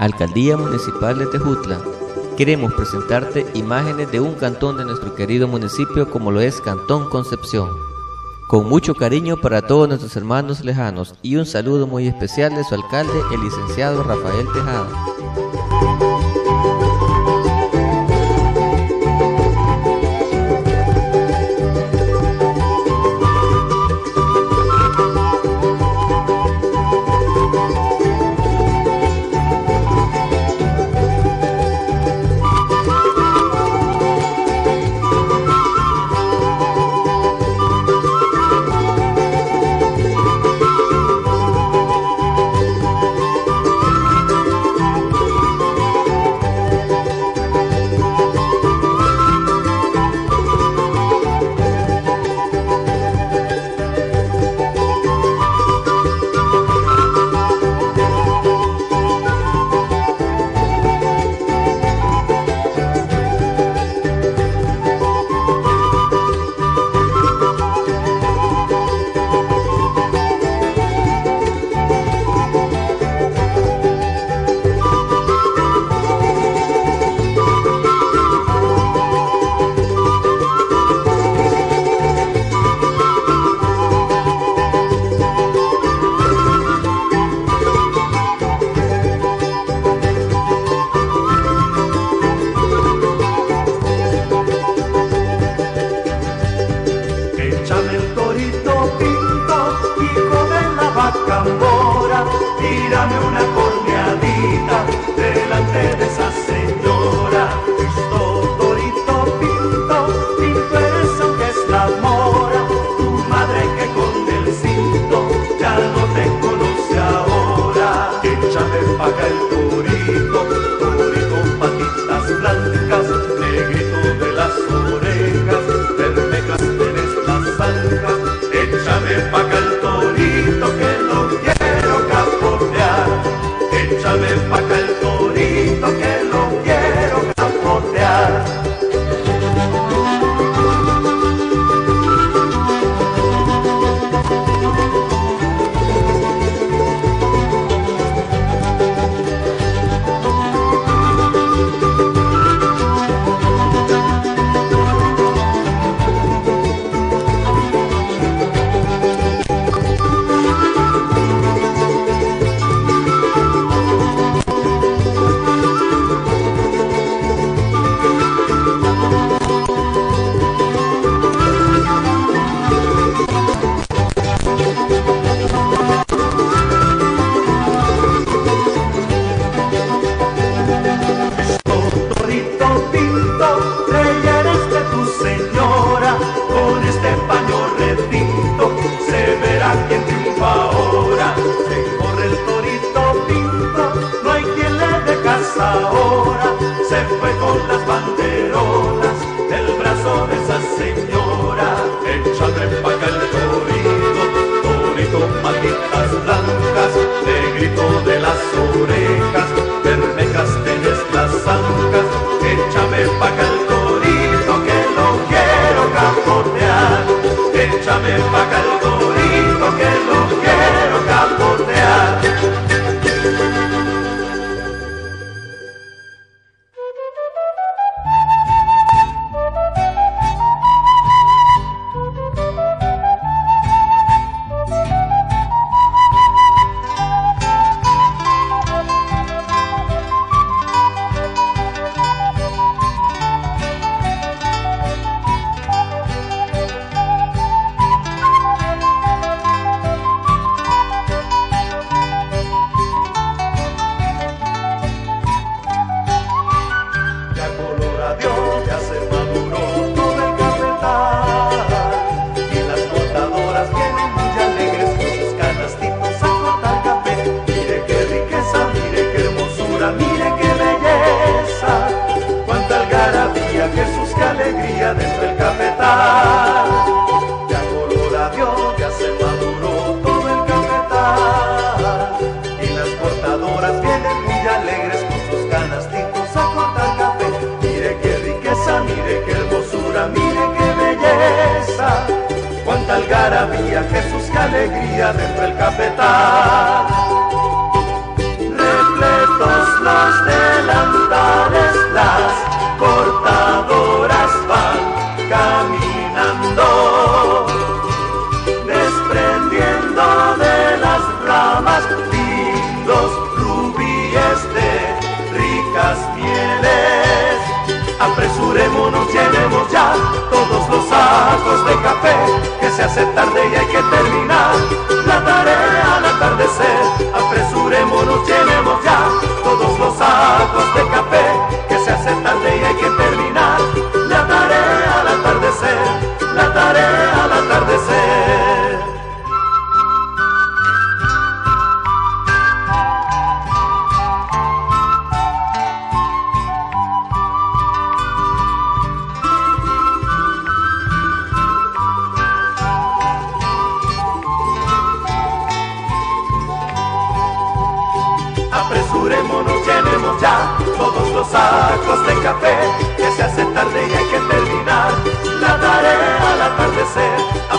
Alcaldía Municipal de Tejutla. Queremos presentarte imágenes de un cantón de nuestro querido municipio como lo es Cantón Concepción. Con mucho cariño para todos nuestros hermanos lejanos y un saludo muy especial de su alcalde, el licenciado Rafael Tejada. Tírame una corneadita delante de esa señora. Cristo Torito Pinto, Pinto eres aunque es la mora. Tu madre que con el cinto ya no te conoce ahora. Échame pa' acá el torito, torito patitas blancas, negrito de las orejas, vermecas tienes las ancas. Échame pa' acá el torito que lo quiero capotear. Échame pa' acá el torito que lo quiero capotear. Ahora se fue con las banderolas del brazo de esa señora. Échame pa' acá el torito, torito patitas blancas, negrito de las orejas, vermecas tenés las ancas. Échame pa' acá el torito que lo quiero capotear. Échame pa' acá el torito que lo quiero capotear. Jesús, qué alegría dentro del cafetal. Ya coloradio, ya se maduró todo el cafetal. Y las cortadoras vienen muy alegres con sus canastitos a cortar café. Mire qué riqueza, mire qué hermosura, mire qué belleza. Cuánta algarabía, Jesús, qué alegría dentro del cafetal. Repletos hace tarde y hay que terminar la tarea al atardecer. Apresurémonos, llenemos ya todos los sacos de café, que se hace tarde y hay que terminar la tarea al atardecer, la tarea al atardecer. Apresurémonos, llenemos ya todos los sacos de café, que se hace tarde y hay que terminar la tarea al atardecer.